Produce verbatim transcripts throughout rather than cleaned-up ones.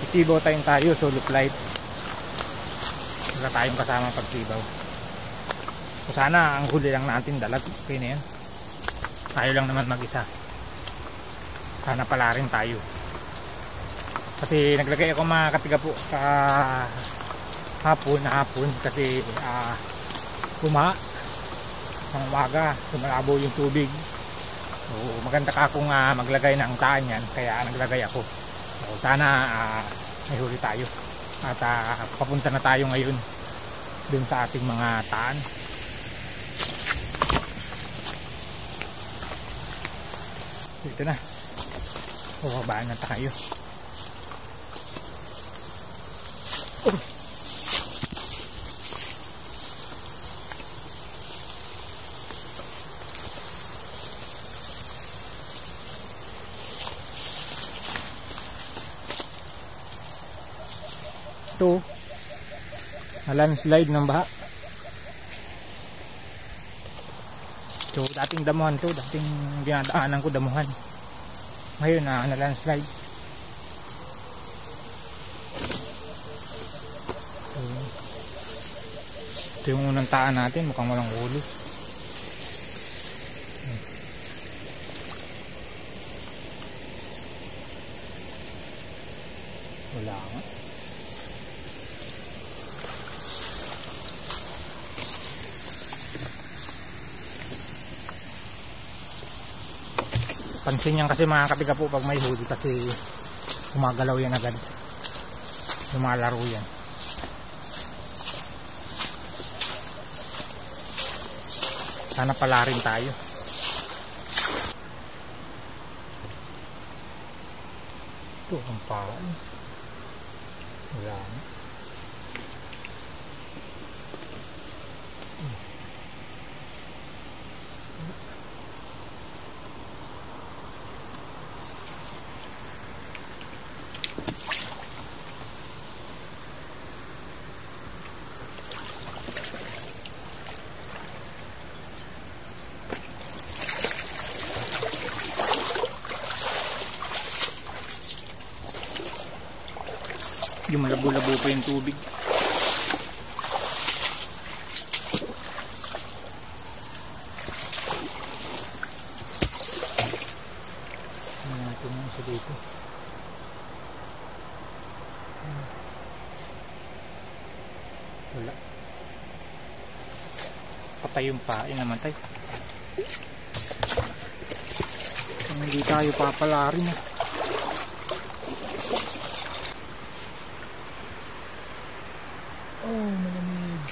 Nagtibaw tayong tayo, solo flight. Wala tayong kasama pagtibaw. So sana ang huli lang natin dalag. Okay na yan. Tayo lang naman mag-isa. Sana pala rin tayo. Kasi naglagay ako mga katiga po sa hapon na hapon. Kasi uh, buma ng umaga, sumalabo yung tubig. So maganda ka akong uh, maglagay ng taan yan. Kaya naglagay ako. So sana uh, may huli tayo. At uh, papunta na tayo ngayon dun sa ating mga taan. Ito na. Bumabaan na tayo. Oh. Ito. Landslide ng baha. So dating damuhan to, dating dinadaanan ko damuhan. Ngayon na uh, landslide. So, ito yung unang taan natin, mukhang walang huli. Wala nga. Pansin yan kasi mga katiga po pag may huli kasi gumagalaw yan agad, lumalaro yan. Sana pala rin tayo. Ito ang paan. Wala na. Yung malabo-labo pa yung tubig. Ano natin yung isa dito. Wala. Patay yung pain, namatay. Hindi tayo papalarin eh. Oh, malamig.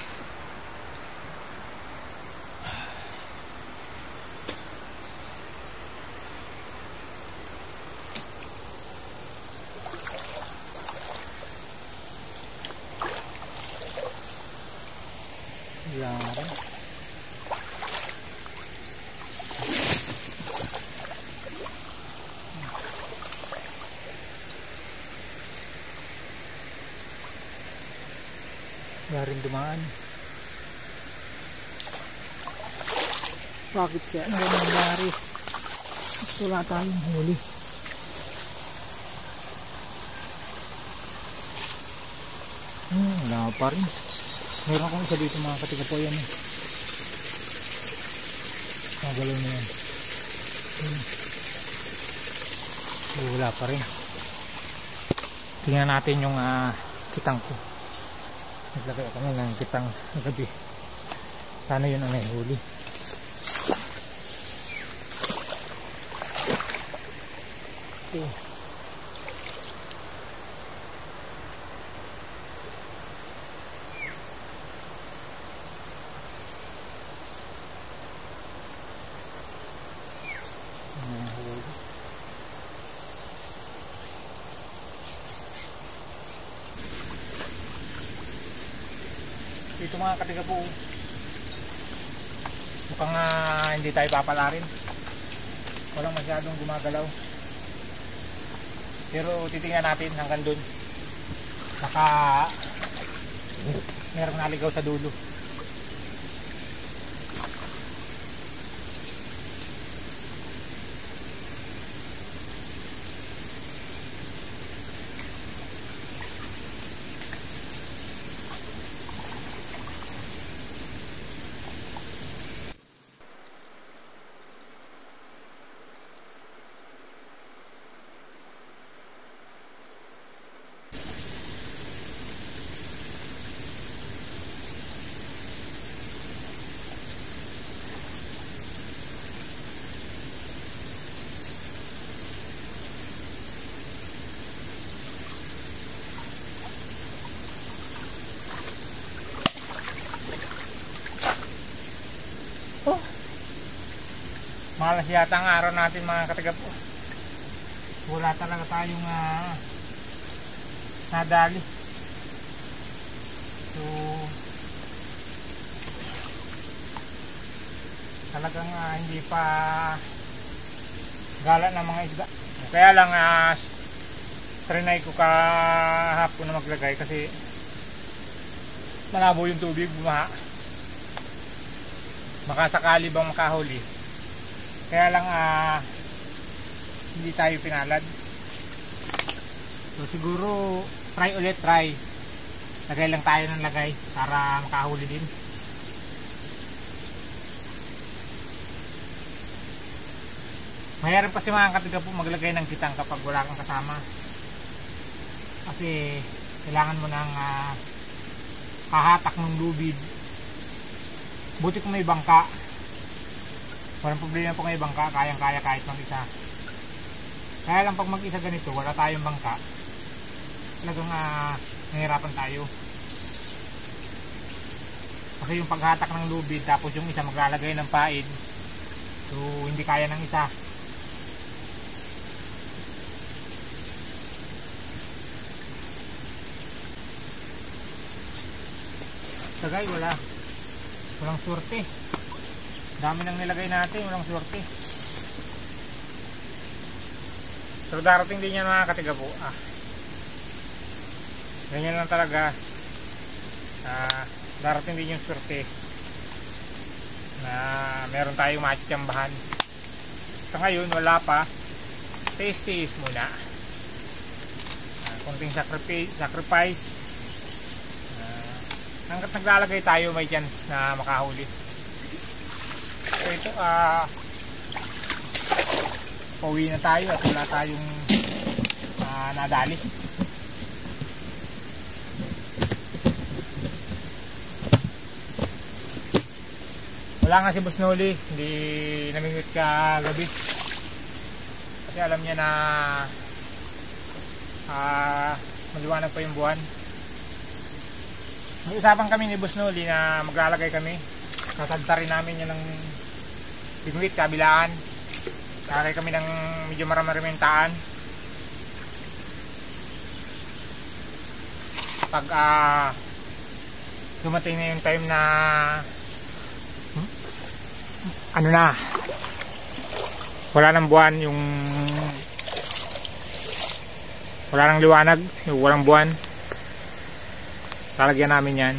Lara. Wala rin dumaan. Bakit kaya? Ano nangyari? Wala tayong huli. Hmm, wala pa rin. Meron akong isa dito mga katiga po yan eh. Magalaw na yan. Hmm. So, wala pa rin. Tingnan natin yung uh, kitang ko. Naglagay ako na ng kitang gabi. Sana yun ang may huli. Okay. Ito mga katiga po, mukhang uh, hindi tayo papalarin. Walang masyadong gumagalaw. Pero titingnan natin hanggang dun. Baka merong naligaw sa dulo. malas yata ang araw natin mga katigapo. Wala talaga tayong uh, nadali. So talagang uh, hindi pa gala ng mga isda. Kaya lang uh, trinay ko kahapon na maglagay kasi malabo yung tubig, bumaha. Baka sakali bang makahuli. Kaya lang uh, hindi tayo pinalad. So siguro try ulit, try. Lagay lang tayo ng lagay para makahuli din. Mayroon pa si mga katigapo maglagay ng kitang kapag wala kang kasama. Kasi kailangan mo ng uh, hahatak ng lubid. Buti kung may bangka. Walang problema po may bangka, kayang kaya kahit mag isa. Kaya lang pag mag isa ganito, wala tayong bangka, talagang uh, nahirapan tayo. Kasi yung paghatak ng lubid tapos yung isa maglalagay ng paid, so hindi kaya ng isa. Tagay, wala. Walang swerte. Dami nang nilagay natin, walang swerte. So darating din yan mga katigapo. Ah. Ganyan lang talaga. Ah, darating din yung swerte na meron tayong matiyambahan. Sa ngayon wala pa. Taste-taste muna. Ah, konting sacrifice, sacrifice. Hanggat naglalagay tayo may chance na makahuli. So ito ah uh, pauwi na tayo at wala tayong uh, nadali. Wala nga si Boss Noli, hindi namingwit ka gabi kasi alam niya na uh, maliwanag pa yung buwan. Mag-usapan kami ni Boss Noli na maglalagay kami. Tatagta rin namin yan ng bingwit, kabilaan. Lalagay kami ng medyo marami-ramentaan. Pag uh, dumating na yung time na hmm? ano na, wala nang buwan, yung wala nang liwanag, yung walang buwan, lalagyan namin yan.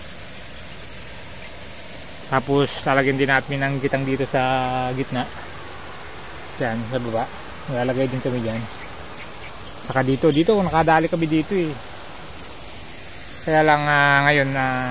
Tapos lalagyan din natin ng gitang dito sa gitna, yan sa baba, lalagay din kami dyan. Saka dito, dito nakadali kami dito eh. Kaya lang uh, ngayon na uh,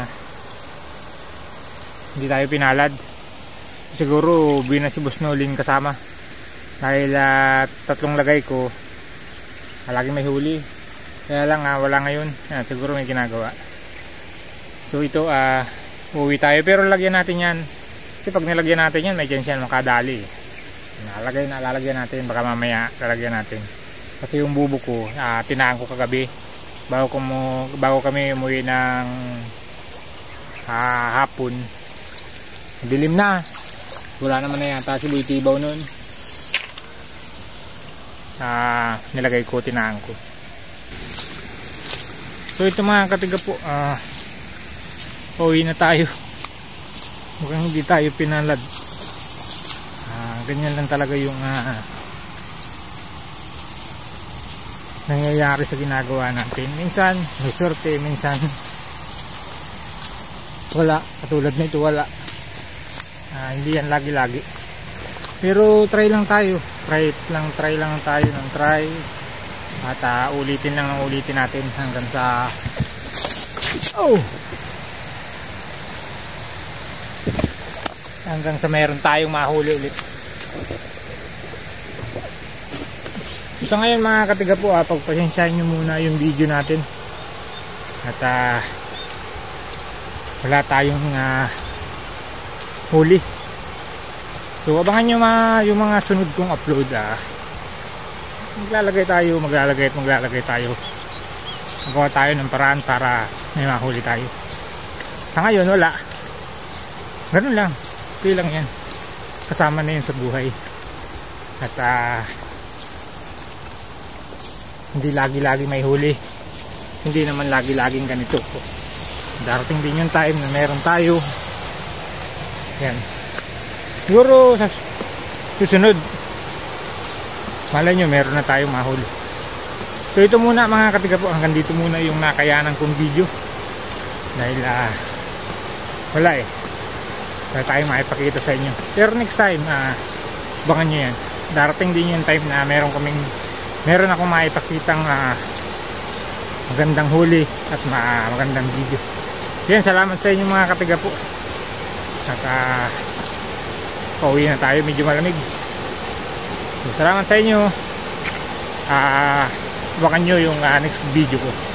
hindi tayo pinalad. Siguro buwi na si Boss Nolin kasama dahil uh, tatlong lagay ko lagi may huli. Kaya lang uh, wala ngayon. Yan, siguro may ginagawa. So ito uh, uuwi tayo pero lagyan natin yan kasi pag nilagyan natin yan may chance yan makadali. Nalagay na lalagyan natin, baka mamaya lalagyan natin kasi yung bubo ko uh, tinaan ko kagabi bago, ko mo, bago kami umuwi ng uh, hapon. Dilim na, wala naman na yata si Boy Tibaw nun. Uh, nilagay ko, tinaan ko. So ito mga katiga po, uh, uwi na tayo. Mukhang hindi tayo pinalad. Uh, ganyan lang talaga yung uh, nangyayari sa ginagawa natin. Minsan may swerte, minsan wala. Katulad nito wala. Uh, hindi yan lagi-lagi. Pero try lang tayo. Try lang, try lang tayo ng try. At uh, ulitin lang ang ulitin natin hanggang sa oh! Hanggang sa mayroon tayong mahuli ulit. So ngayon mga katiga po, ah, pagpasensyahan nyo muna yung video natin. At uh, wala tayong uh, huli. So abangan nyo mga, yung mga sunod kong upload. Ah. Maglalagay tayo, maglalagay at maglalagay tayo. Magawa tayo ng paraan para may mahuli tayo. Sa ngayon wala. Ganun lang. Okay lang yan. Kasama na yun sa buhay. At uh, hindi lagi-lagi may huli, hindi naman lagi-laging ganito. Darating din yung time na meron tayo. Yan, siguro sa susunod malay nyo meron na tayong mahuli. So ito muna mga katiga po, hanggang dito muna yung nakayanan kong video. Dahil uh, wala eh, wala tayong maipakita sa inyo. Pero next time uh, abangan nyo yan. Darating din yung time na meron kaming meron akong maipakitang uh, magandang huli at ma magandang video. Yan, salamat sa inyo mga katiga po. At uh, pauwi na tayo, medyo malamig. So, salamat sa inyo. Ah uh, Abangan nyo yung uh, next video ko.